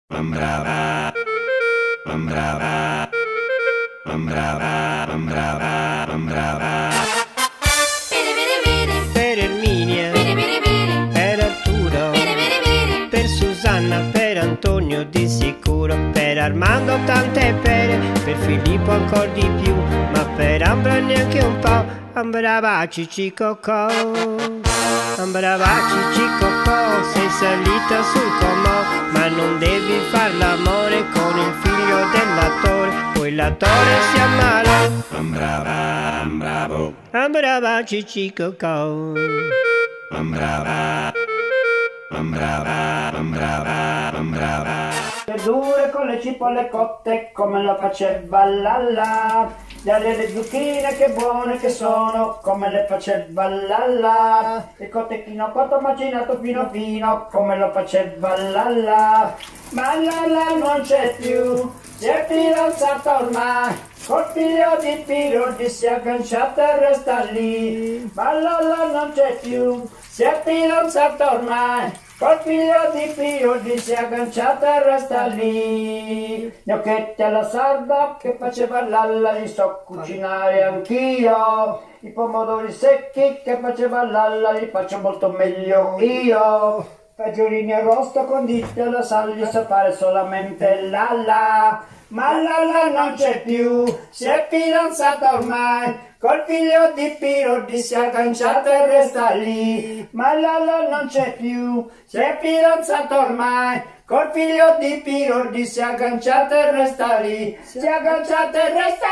Mambrava, mambrava, mambrava, mambrava, mambrava. Per Erminia, per Arturo, per Susanna, per Antonio di sicuro, per Armando tante pere, per Filippo ancora di più, ma per Ambra neanche un po'. Ambrava Cicicocò, Ambrava Cicicocò, sei salita sul comò, ma non devi far l'amore con il figlio dell'attore, poi l'attore si ammalò. Mambrava, mambravo, Ambrava Cicicocò. mambrava, mambrava, mambrava, mambrava. Verdure con le cipolle cotte come lo faceva Lalla, le zucchine che buone che sono come le faceva Lalla, il cotechino cotto macinato fino fino come lo faceva Lalla, ma Lalla non c'è più, si è fidanzata ormai, col figlio di Pirodi si è agganciata e resta lì, ma Lalla non c'è più, si è fidanzata ormai, col figlio di Pirodi si è agganciata e resta lì. Gnocchetti alla sarda che faceva Lalla li so cucinare anch'io. I pomodori secchi che faceva Lalla li faccio molto meglio io. Fagiolini arrosto conditi alla sal li sa fare solamente Lalla. Ma Lalla non c'è più, si è fidanzata ormai, col figlio di Pirodi si è agganciata e resta lì. Ma Lalla non c'è più, si è fidanzata ormai, col figlio di Pirodi si è agganciata e resta lì. Si è agganciata e resta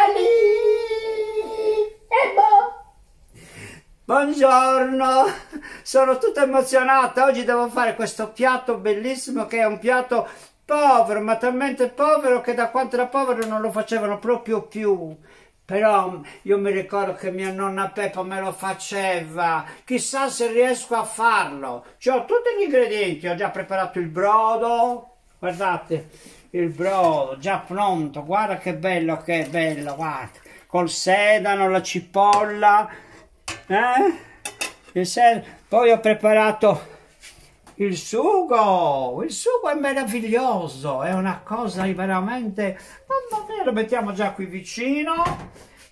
lì. E boh. Buongiorno, sono tutto emozionata, oggi devo fare questo piatto bellissimo che è un piatto povero, ma talmente povero che da quanto era povero non lo facevano proprio più. Però io mi ricordo che mia nonna Peppa me lo faceva, chissà se riesco a farlo. C'ho tutti gli ingredienti, ho già preparato il brodo, guardate, il brodo già pronto, guarda che bello, guarda, col sedano, la cipolla, poi ho preparato il sugo è meraviglioso, è una cosa veramente, mamma mia, lo mettiamo già qui vicino.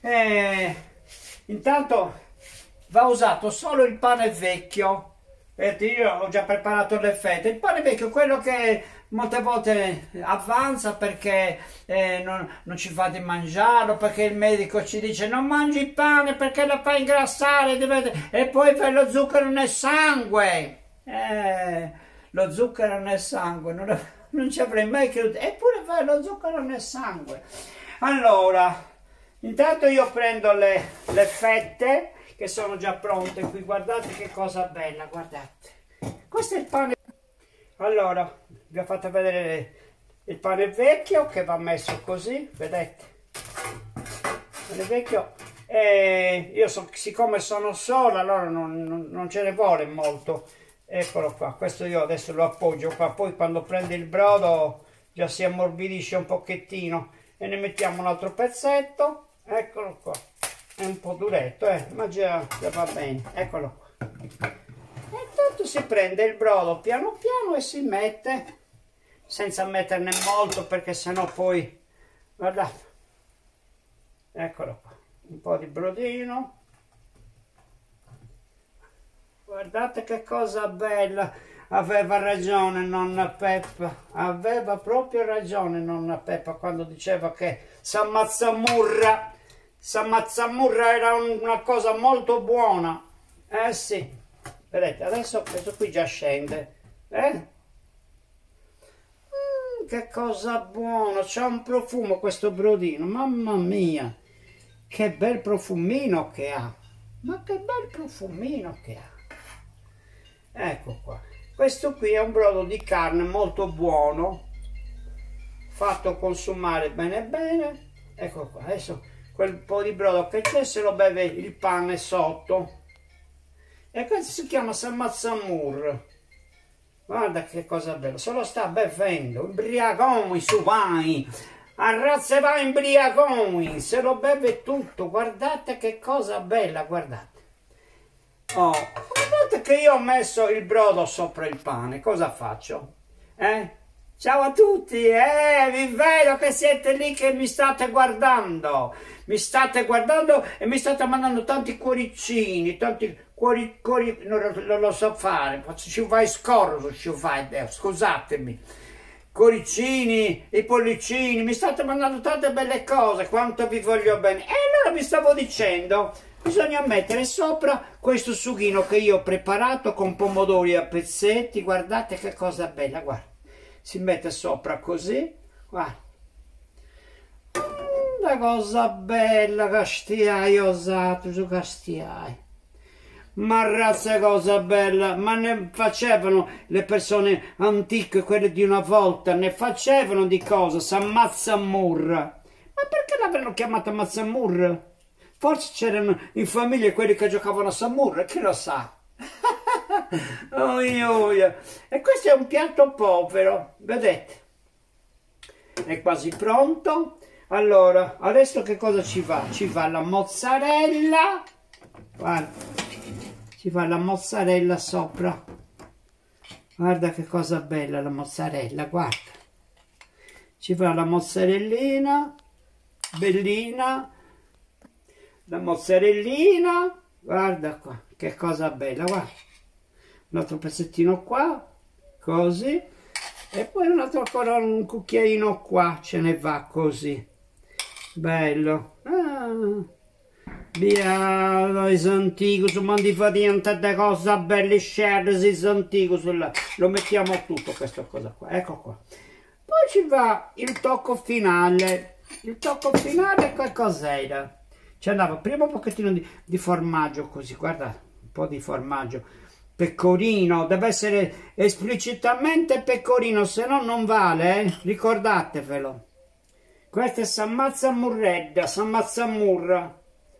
Intanto va usato solo il pane vecchio, io ho già preparato le fette. Il pane vecchio, quello che molte volte avanza perché non ci fa di mangiarlo, perché il medico ci dice non mangi il pane perché lo fa ingrassare, e poi per lo zucchero nel sangue. Lo zucchero nel sangue, non ci avrei mai creduto, eppure fa lo zucchero nel sangue. Allora, intanto io prendo le fette che sono già pronte qui, guardate che cosa bella, guardate. Questo è il pane. Allora, vi ho fatto vedere il pane vecchio che va messo così, vedete? Il pane vecchio. Io siccome sono sola, allora non ce ne vuole molto. Eccolo qua, questo io adesso lo appoggio qua, poi quando prende il brodo già si ammorbidisce un pochettino e ne mettiamo un altro pezzetto, eccolo qua, è un po' duretto, ma già va bene, eccolo qua. E intanto si prende il brodo piano piano e si mette, senza metterne molto perché sennò poi, guardate, eccolo qua, un po' di brodino. Guardate che cosa bella, aveva ragione nonna Peppa, aveva proprio ragione nonna Peppa quando diceva che San Mazzamurra era una cosa molto buona. Sì, vedete, adesso questo qui già scende, che cosa buona, c'ha un profumo questo brodino, mamma mia, che bel profumino che ha, ma che bel profumino che ha. Ecco qua, questo qui è un brodo di carne molto buono, fatto consumare bene bene. Ecco qua, adesso quel po' di brodo che c'è se lo beve il pane sotto, e questo si chiama San Mazzamur. Guarda che cosa bella, se lo sta bevendo, imbriagoni su vai, a razze va imbriagoni, se lo beve tutto, guardate che cosa bella, guardate. Oh, guardate che io ho messo il brodo sopra il pane, cosa faccio? Ciao a tutti, vi vedo che siete lì che mi state guardando e mi state mandando tanti cuoricini, tanti cuori, non lo so fare, ci vai scorso, scusatemi, cuoricini, i pollicini, mi state mandando tante belle cose, quanto vi voglio bene. E allora vi stavo dicendo, bisogna mettere sopra questo sughino che io ho preparato con pomodori a pezzetti, guardate che cosa bella, guarda. Si mette sopra così, guarda, una cosa bella che stiai osato, su che stiai, ma razza cosa bella, ma ne facevano le persone antiche, quelle di una volta, ne facevano di cosa, s'ammazzamurra, ma perché l'avevano chiamata mazzamurra? Forse c'erano in famiglia quelli che giocavano a Samurra, chi lo sa? Oh, e questo è un piatto povero, vedete? È quasi pronto. Allora, adesso che cosa ci va? Ci va la mozzarella, guarda, ci va la mozzarella sopra, guarda che cosa bella la mozzarella, guarda, ci va la mozzarellina, bellina, la mozzarellina, guarda qua, che cosa bella, guarda, un altro pezzettino qua, così, e poi un altro ancora un cucchiaino qua, ce ne va così, bello, via, i antichi, mandi fa diventate cose belle, share, i antichi, lo mettiamo tutto questa cosa qua, ecco qua, poi ci va il tocco finale che cos'era? Ci andava prima un pochettino di formaggio così, guarda, un po' di formaggio, pecorino, deve essere esplicitamente pecorino, se no non vale, ricordatevelo. Questa è s'ammazzamurredda, s'ammazzamurra,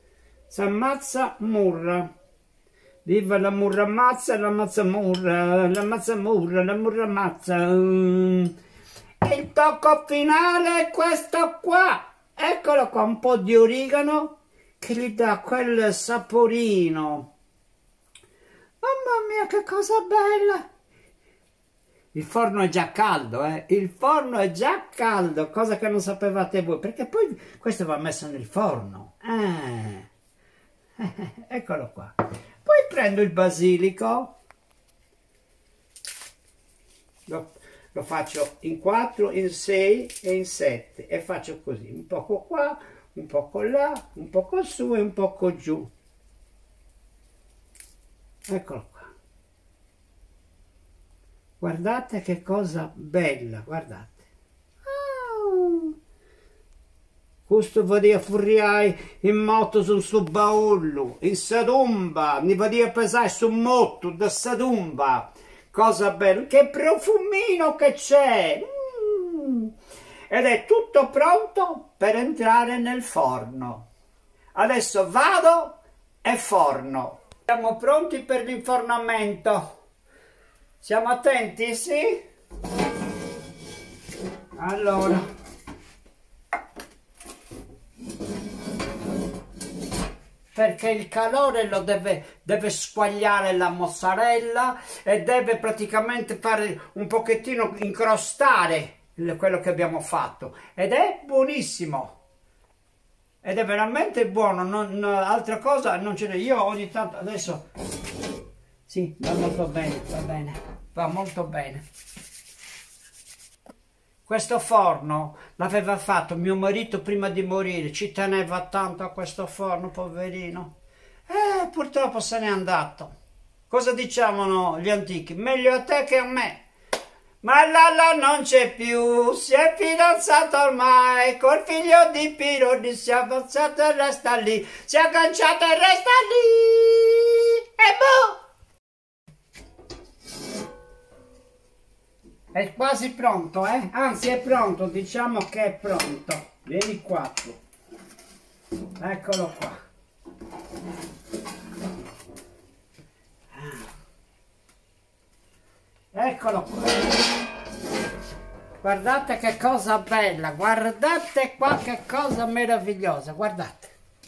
viva la murra ammazza, la mazzamurra, la murra ammazza. E il tocco finale è questo qua, eccolo qua, un po' di origano, che gli dà quel saporino. Mamma mia, che cosa bella! Il forno è già caldo, il forno è già caldo, cosa che non sapevate voi, perché poi questo va messo nel forno. Eccolo qua. Poi prendo il basilico, lo faccio in 4, in 6 e in 7 e faccio così, un poco qua, un poco là, un poco su e un poco giù. Eccolo qua. Guardate che cosa bella, guardate. Questo vadia furriai in moto sul suo baullo, in Sadumba, ne vadia pesare su motto da Sadumba. Cosa bella, che profumino che c'è! Ed è tutto pronto per entrare nel forno. Adesso vado e forno. Siamo pronti per l'infornamento. Siamo attenti, sì? Allora. Perché il calore lo deve squagliare la mozzarella e deve praticamente fare un pochettino incrostare quello che abbiamo fatto, ed è buonissimo, ed è veramente buono, altra cosa non ce n'è. Io ogni tanto, adesso sì, va molto bene, va molto bene. Questo forno l'aveva fatto mio marito prima di morire, ci teneva tanto a questo forno, poverino. Purtroppo se n'è andato. Cosa diciamo gli antichi? Meglio a te che a me. Ma Lalla non c'è più, si è fidanzato ormai, col figlio di Pironi, si è avanzato e resta lì, si è agganciato e resta lì. E boh! È quasi pronto, Anzi è pronto, diciamo che è pronto. Vieni qua tu. Eccolo qua. Eccolo qua. Guardate che cosa bella, guardate qua che cosa meravigliosa, guardate.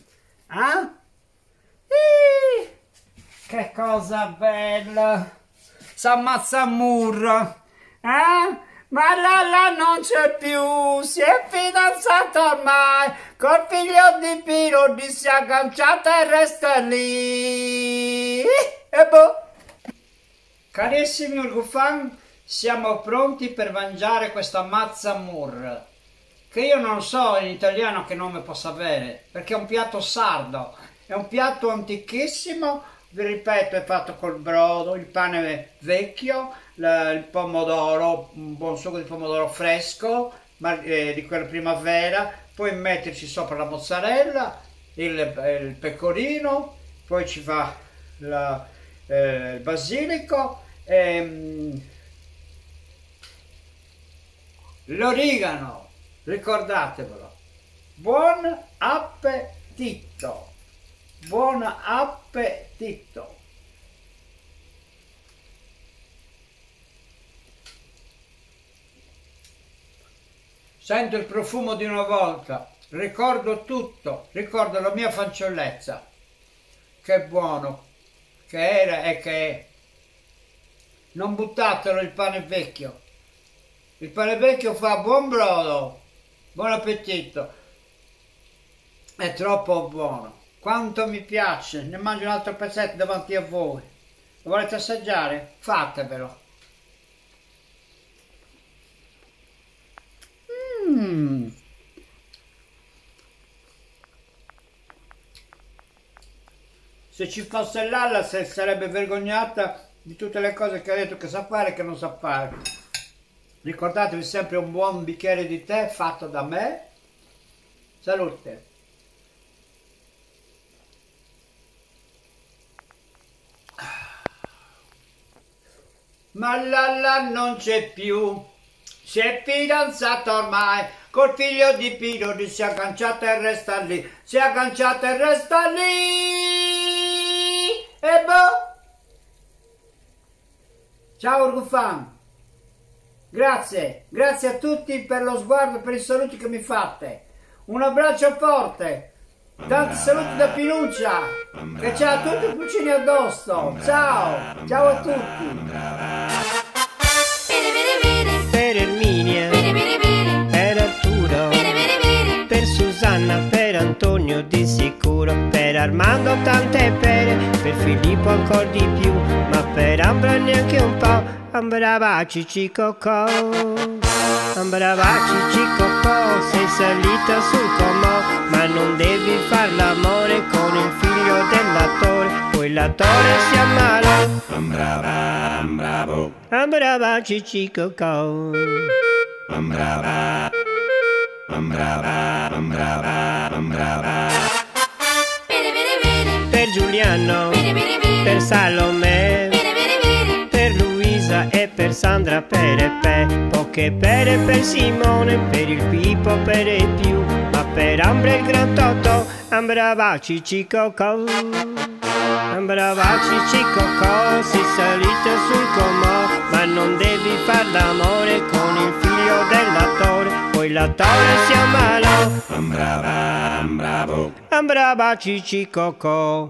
Che cosa bella. S'ammazzamurra. Ma Lalla non c'è più, si è fidanzata ormai, col figlio di Piro, si è agganciata e resta lì. E boh. Carissimi Urgufan, siamo pronti per mangiare questa mazzamur, che io non so in italiano che nome possa avere, perché è un piatto sardo, è un piatto antichissimo, vi ripeto, è fatto col brodo, il pane vecchio, il pomodoro, un buon succo di pomodoro fresco, di quella primavera, poi metterci sopra la mozzarella, il pecorino, poi ci va il basilico, l'origano, ricordatevelo. Buon appetito! Buon appetito! Sento il profumo di una volta, ricordo tutto, ricordo la mia fanciullezza. Che buono che era e che è. Non buttatelo il pane vecchio. Il pane vecchio fa buon brodo. Buon appetito. È troppo buono. Quanto mi piace. Ne mangio un altro pezzetto davanti a voi. Lo volete assaggiare? Fatevelo. Se ci fosse Lalla sarebbe vergognata di tutte le cose che ha detto che sa fare e che non sa fare. Ricordatevi sempre un buon bicchiere di tè fatto da me. Salute! Ma Lalla non c'è più, si è fidanzata ormai, col figlio di Piro, si è agganciata e resta lì, si è agganciata e resta lì, e boh! Ciao Urgufan, grazie a tutti per lo sguardo e per i saluti che mi fate, un abbraccio forte, tanti saluti da Pinuccia, che c'ha tutti i pulcini addosso, ciao, ciao a tutti! Per Erminia, per Arturo, per Susanna, per Antonio di sicuro, per Armando tante pere, per Filippo ancora di più, ma per Ambra neanche un po'. Ambrava Cicicocò, Ambrava Cicicocò, sei salita sul comò, ma non devi far l'amore con il figlio dell'attore, poi l'attore si ammalò. Ambravo, Ambrava Cicicocò, ambrava, ambrava, ambrava, ambrava. per Giuliano, per Salome, per Luisa e per Sandra, per Epe, poche pere per Simone, per il Pippo, per il più, ma per Ambra il gran Totò. Ambrava Cicicocò, Ambrava Cicicocò, sei salita sul comò, ma non devi far l'amore con il figlio dell'attore, poi l'attore si ammalò. Ambrava, ambravo, Ambrava Cicicocò.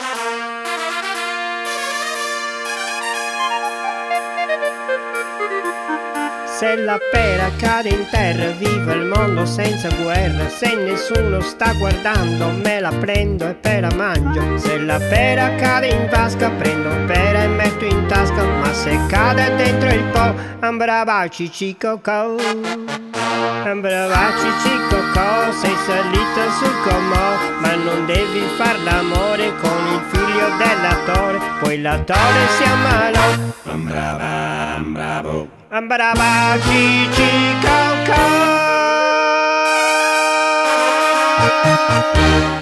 Se la pera cade in terra, viva il mondo senza guerra. Se nessuno sta guardando, me la prendo e poi la mangio. Se la pera cade in vasca, prendo pera e metto in tasca. Ma se cade dentro il po', ambrava Cicicocò, ambrava Cicicocò, sei salita sul comò, ma non devi far l'amore con il figlio dell'attore, poi l'attore si ammalò. ambrava, ambravo. Ambrava Cicicocò.